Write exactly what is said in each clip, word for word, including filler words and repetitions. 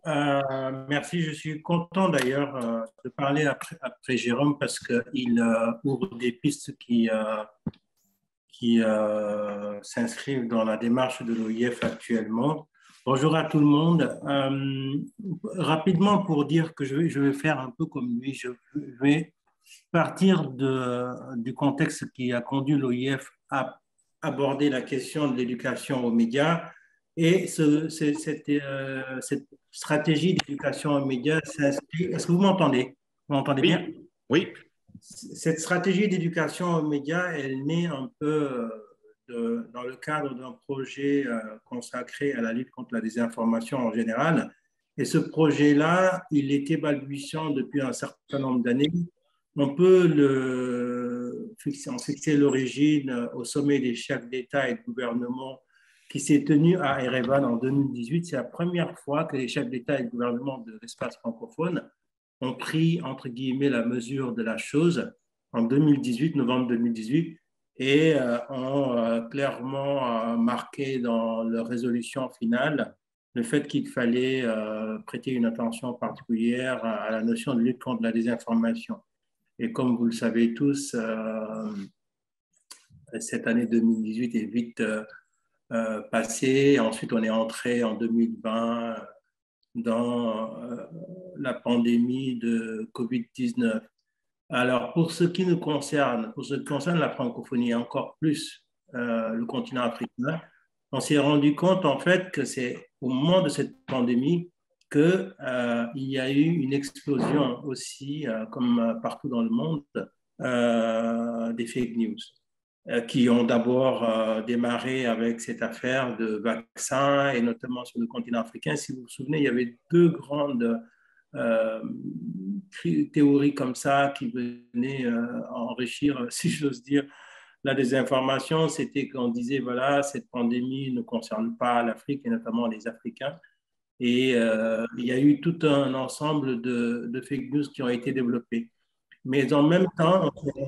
Euh, merci, je suis content d'ailleurs euh, de parler après, après Jérôme parce qu'il euh, ouvre des pistes qui, euh, qui euh, s'inscrivent dans la démarche de l'O I F actuellement. Bonjour à tout le monde. Euh, rapidement pour dire que je vais, je vais faire un peu comme lui, je vais partir de, du contexte qui a conduit l'O I F à aborder la question de l'éducation aux médias. Et ce, ce- cette, euh, cette stratégie d'éducation aux médias s'inscrit. Est-ce que vous m'entendez? Vous m'entendez bien? Oui, oui, Cette stratégie d'éducation aux médias, elle naît un peu euh, de- dans le cadre d'un projet euh, consacré à la lutte contre la désinformation en général. Et ce projet-là, il était balbutiant depuis un certain nombre d'années. On peut le fixer, en fixer l'origine euh, au sommet des chefs d'État et de gouvernement qui s'est tenu à Erevan en deux mille dix-huit. C'est la première fois que les chefs d'État et de gouvernement de l'espace francophone ont pris, entre guillemets, la mesure de la chose en deux mille dix-huit, novembre deux mille dix-huit, et euh, ont euh, clairement euh, marqué dans leur résolution finale le fait qu'il fallait euh, prêter une attention particulière à, à la notion de lutte contre la désinformation. Et comme vous le savez tous, euh, cette année deux mille dix-huit est vite euh, euh, passée. Ensuite, on est entré en deux mille vingt dans euh, la pandémie de covid dix-neuf. Alors, pour ce qui nous concerne, pour ce qui concerne la francophonie et encore plus euh, le continent africain, on s'est rendu compte en fait que c'est au moment de cette pandémie qu'il euh, y a eu une explosion aussi, euh, comme partout dans le monde, euh, des fake news euh, qui ont d'abord euh, démarré avec cette affaire de vaccins et notamment sur le continent africain. Si vous vous souvenez, il y avait deux grandes euh, théories comme ça qui venaient euh, enrichir, si j'ose dire, la désinformation. C'était qu'on disait, voilà, cette pandémie ne concerne pas l'Afrique et notamment les Africains. Et euh, il y a eu tout un ensemble de, de fake news qui ont été développés. Mais en même temps,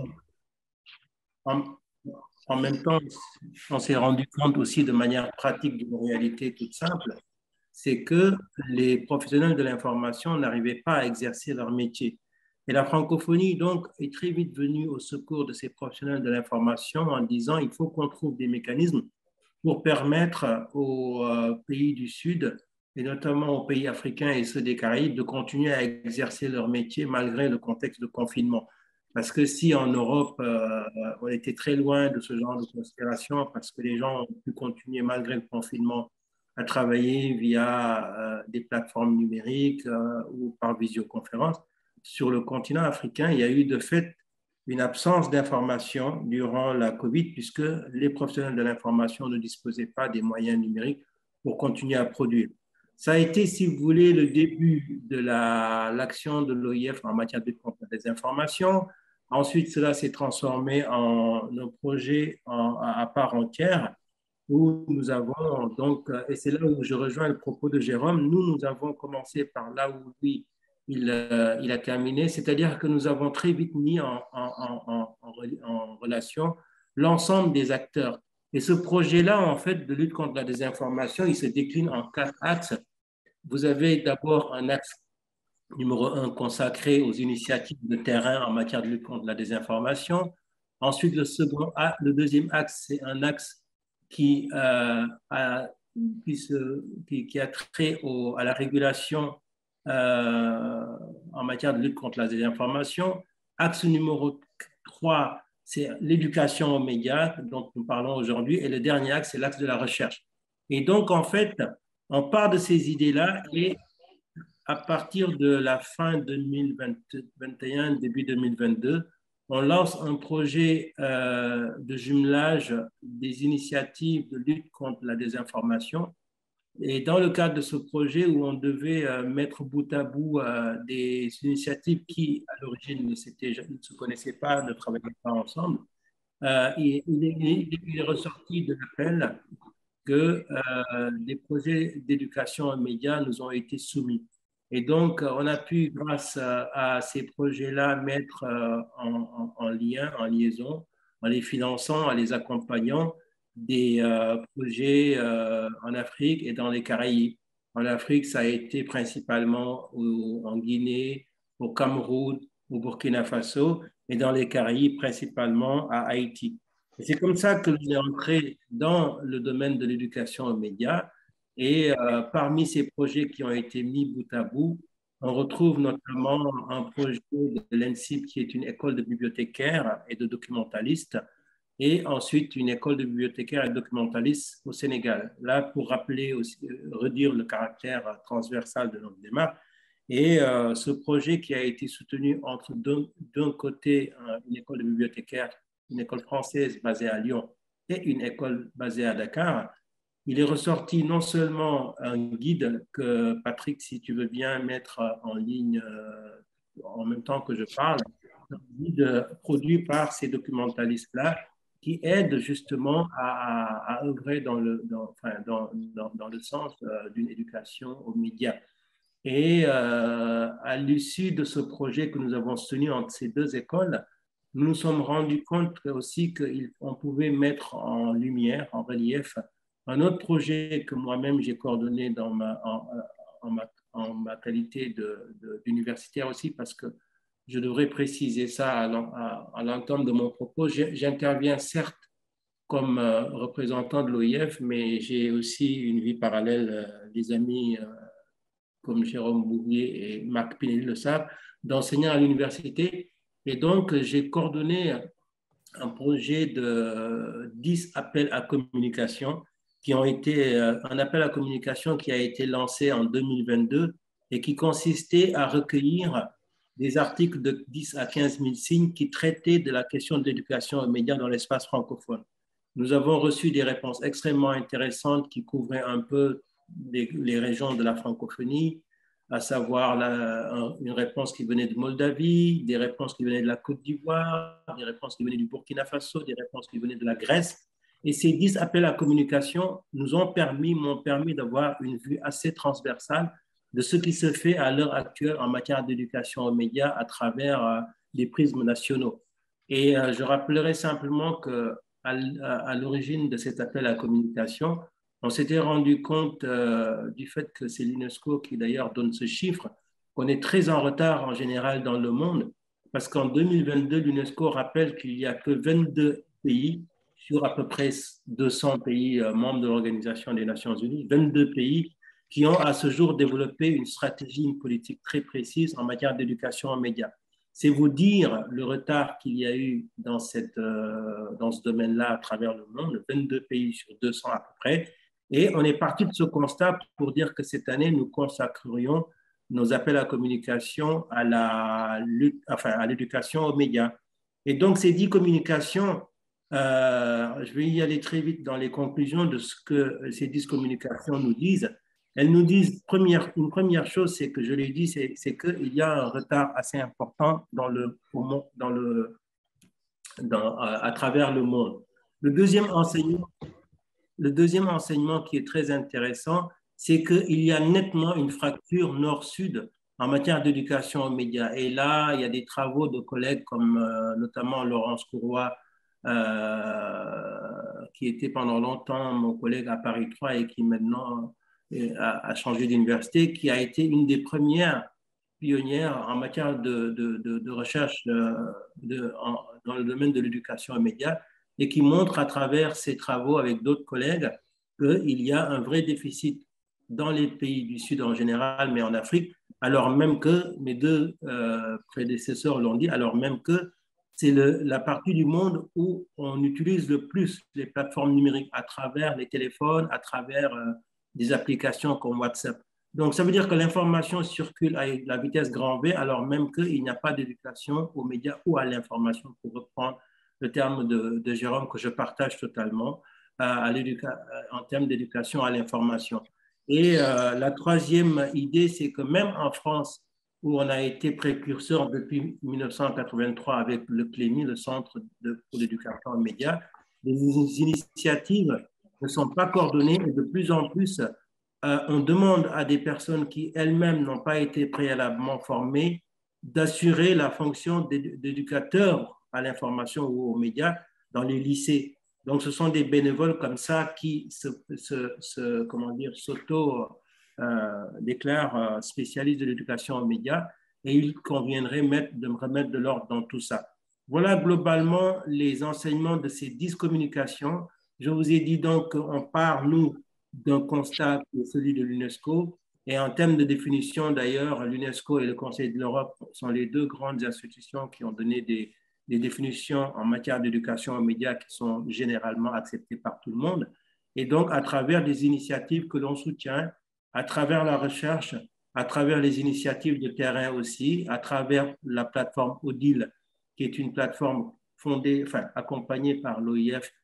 en, en même temps, on s'est rendu compte aussi de manière pratique d'une réalité toute simple, c'est que les professionnels de l'information n'arrivaient pas à exercer leur métier. Et la francophonie, donc, est très vite venue au secours de ces professionnels de l'information en disant il faut qu'on trouve des mécanismes pour permettre aux euh, pays du Sud, et notamment aux pays africains et ceux des Caraïbes, de continuer à exercer leur métier malgré le contexte de confinement. Parce que si en Europe, euh, on était très loin de ce genre de considération, parce que les gens ont pu continuer malgré le confinement à travailler via euh, des plateformes numériques euh, ou par visioconférence, sur le continent africain, il y a eu de fait une absence d'information durant la COVID, puisque les professionnels de l'information ne disposaient pas des moyens numériques pour continuer à produire. Ça a été, si vous voulez, le début de l'action la, de l'O I F en matière de lutte contre la désinformation. Ensuite, cela s'est transformé en un projet en, à part entière où nous avons donc, et c'est là où je rejoins le propos de Jérôme, nous, nous avons commencé par là où lui, il, euh, il a terminé, c'est-à-dire que nous avons très vite mis en, en, en, en, en relation l'ensemble des acteurs. Et ce projet-là, en fait, de lutte contre la désinformation, il se décline en quatre axes. Vous avez d'abord un axe numéro un consacré aux initiatives de terrain en matière de lutte contre la désinformation. Ensuite, le, second, le deuxième axe, c'est un axe qui, euh, a, qui, se, qui, qui, a trait au, à la régulation euh, en matière de lutte contre la désinformation. Axe numéro trois, c'est l'éducation aux médias dont nous parlons aujourd'hui. Et le dernier axe, c'est l'axe de la recherche. Et donc, en fait, on part de ces idées-là et à partir de la fin deux mille vingt et un, début deux mille vingt-deux, on lance un projet euh, de jumelage des initiatives de lutte contre la désinformation. Et dans le cadre de ce projet où on devait euh, mettre bout à bout euh, des initiatives qui, à l'origine, ne, ne se connaissaient pas, ne travaillaient pas ensemble, euh, il, il, est, il, est, ressorti de l'appel que euh, des projets d'éducation aux médias nous ont été soumis. Et donc, on a pu, grâce à, à ces projets-là, mettre euh, en, en, en lien, en liaison, en les finançant, en les accompagnant, des euh, projets euh, en Afrique et dans les Caraïbes. En Afrique, ça a été principalement au, en Guinée, au Cameroun, au Burkina Faso, et dans les Caraïbes, principalement à Haïti. Et c'est comme ça que j'ai entré dans le domaine de l'éducation aux médias. Et euh, parmi ces projets qui ont été mis bout à bout, on retrouve notamment un projet de l'E N S I B, qui est une école de bibliothécaires et de documentalistes, et ensuite une école de bibliothécaires et de documentalistes au Sénégal. Là, pour rappeler aussi, redire le caractère transversal de notre démarche. Et euh, ce projet qui a été soutenu entre d'un côté une école de bibliothécaires, une école française basée à Lyon et une école basée à Dakar, il est ressorti non seulement un guide que Patrick, si tu veux bien mettre en ligne euh, en même temps que je parle, un guide produit par ces documentalistes-là qui aident justement à, à œuvrer dans le, dans, enfin, dans, dans, dans le sens euh, d'une éducation aux médias. Et euh, à l'issue de ce projet que nous avons soutenu entre ces deux écoles, nous nous sommes rendus compte aussi qu'on pouvait mettre en lumière, en relief, un autre projet que moi-même j'ai coordonné dans ma, en, en, ma, en ma qualité d'universitaire aussi, parce que je devrais préciser ça à, à l'entame de mon propos. J'interviens certes comme euh, représentant de l'O I F, mais j'ai aussi une vie parallèle, euh, des amis euh, comme Jérôme Bouvier et Marc Pinelli le savent, d'enseignants à l'université. Et donc, j'ai coordonné un projet de dix appels à communication qui ont été, un appel à communication qui a été lancé en deux mille vingt-deux et qui consistait à recueillir des articles de dix à quinze mille signes qui traitaient de la question de l'éducation aux médias dans l'espace francophone. Nous avons reçu des réponses extrêmement intéressantes qui couvraient un peu les, les régions de la francophonie, à savoir la, une réponse qui venait de Moldavie, des réponses qui venaient de la Côte d'Ivoire, des réponses qui venaient du Burkina Faso, des réponses qui venaient de la Grèce. Et ces dix appels à communication nous ont permis, m'ont permis d'avoir une vue assez transversale de ce qui se fait à l'heure actuelle en matière d'éducation aux médias à travers euh, les prismes nationaux. Et euh, je rappellerai simplement que à, à, à l'origine de cet appel à communication, on s'était rendu compte euh, du fait que c'est l'UNESCO qui d'ailleurs donne ce chiffre, qu'on est très en retard en général dans le monde, parce qu'en deux mille vingt-deux, l'UNESCO rappelle qu'il n'y a que vingt-deux pays sur à peu près deux cents pays euh, membres de l'Organisation des Nations Unies, vingt-deux pays qui ont à ce jour développé une stratégie, une politique très précise en matière d'éducation aux médias. C'est vous dire le retard qu'il y a eu dans, cette, euh, dans ce domaine-là à travers le monde, vingt-deux pays sur deux cents à peu près. Et on est parti de ce constat pour dire que cette année, nous consacrerions nos appels à communication à la lutte, enfin, à l'éducation aux médias. Et donc, ces dix communications, euh, je vais y aller très vite dans les conclusions de ce que ces dix communications nous disent. Elles nous disent, première, une première chose, c'est que je l'ai dit, c'est, c'est qu'il y a un retard assez important dans le, dans le, dans, à, à travers le monde. Le deuxième enseignement, le deuxième enseignement qui est très intéressant, c'est qu'il y a nettement une fracture nord-sud en matière d'éducation aux médias. Et là, il y a des travaux de collègues comme euh, notamment Laurence Courroy, euh, qui était pendant longtemps mon collègue à Paris trois et qui maintenant a, a changé d'université, qui a été une des premières pionnières en matière de, de, de, de recherche de, de, en, dans le domaine de l'éducation aux médias et qui montre à travers ses travaux avec d'autres collègues qu'il y a un vrai déficit dans les pays du Sud en général, mais en Afrique, alors même que mes deux euh, prédécesseurs l'ont dit, alors même que c'est la partie du monde où on utilise le plus les plateformes numériques à travers les téléphones, à travers euh, des applications comme WhatsApp. Donc, ça veut dire que l'information circule à la vitesse grand V, alors même qu'il n'y a pas d'éducation aux médias ou à l'information, pour reprendre le terme de, de Jérôme que je partage totalement, à, à en termes d'éducation à l'information. Et euh, la troisième idée, c'est que même en France, où on a été précurseur depuis mille neuf cent quatre-vingt-trois avec le C L E M I, le Centre de, pour l'éducation aux médias, les initiatives ne sont pas coordonnées et de plus en plus, euh, on demande à des personnes qui elles-mêmes n'ont pas été préalablement formées d'assurer la fonction d'éducateur à l'information ou aux médias dans les lycées. Donc, ce sont des bénévoles comme ça qui se, se, se comment dire, s'auto euh, déclare euh, spécialiste de l'éducation aux médias et il conviendrait mettre, de me remettre de l'ordre dans tout ça. Voilà globalement les enseignements de ces dix communications. Je vous ai dit donc qu'on part, nous, d'un constat qui est celui de l'UNESCO. Et en termes de définition, d'ailleurs, l'UNESCO et le Conseil de l'Europe sont les deux grandes institutions qui ont donné des, des définitions en matière d'éducation aux médias qui sont généralement acceptées par tout le monde. Et donc, à travers des initiatives que l'on soutient, à travers la recherche, à travers les initiatives de terrain aussi, à travers la plateforme Odile, qui est une plateforme fondée, enfin, accompagnée par l'O I F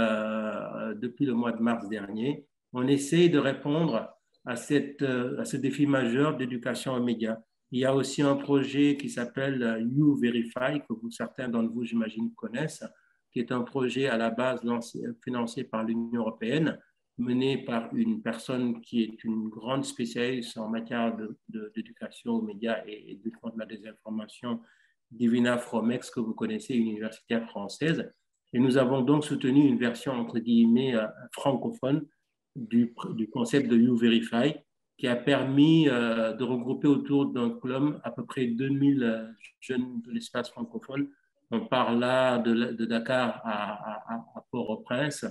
euh, depuis le mois de mars dernier, on essaye de répondre à, cette, à ce défi majeur d'éducation aux médias. Il y a aussi un projet qui s'appelle You Verify, que vous, certains d'entre vous, j'imagine, connaissent, qui est un projet à la base lancé, financé par l'Union européenne, mené par une personne qui est une grande spécialiste en matière d'éducation aux médias et, et du contre la désinformation, Divina Fromex, que vous connaissez, une universitaire française. Et nous avons donc soutenu une version, entre guillemets, francophone du, du concept de You Verify, qui a permis euh, de regrouper autour d'un club à peu près deux mille jeunes de l'espace francophone. On part là de, de Dakar à, à, à Port-au-Prince.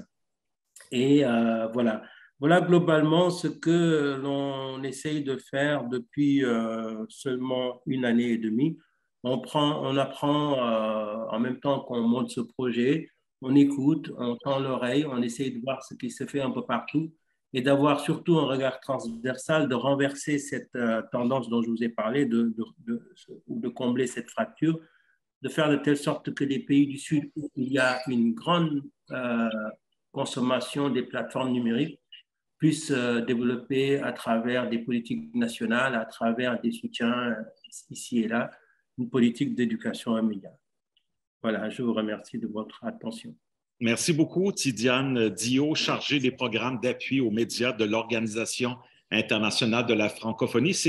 Et euh, voilà. Voilà globalement ce que l'on essaye de faire depuis euh, seulement une année et demie. On, prend, on apprend euh, en même temps qu'on monte ce projet, on écoute, on tend l'oreille, on essaye de voir ce qui se fait un peu partout et d'avoir surtout un regard transversal, de renverser cette euh, tendance dont je vous ai parlé, de, de, de, de combler cette fracture, de faire de telle sorte que les pays du Sud, où il y a une grande euh, consommation des plateformes numériques, puissent euh, développer à travers des politiques nationales, à travers des soutiens euh, ici et là, une politique d'éducation aux médias. Voilà, je vous remercie de votre attention. Merci beaucoup, Tidiane Dio, chargée des programmes d'appui aux médias de l'Organisation internationale de la francophonie.